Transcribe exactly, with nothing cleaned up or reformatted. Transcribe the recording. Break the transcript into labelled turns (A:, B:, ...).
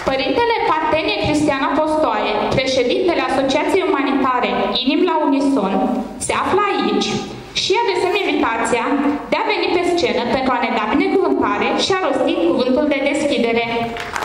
A: Părintele Partenie Cristian Apostoaie, președintele Asociației Umanitare Inimi la Unison, se află aici și adresăm invitația de a veni pe scenă pentru a ne da binecuvântare și a rosti cuvântul de deschidere.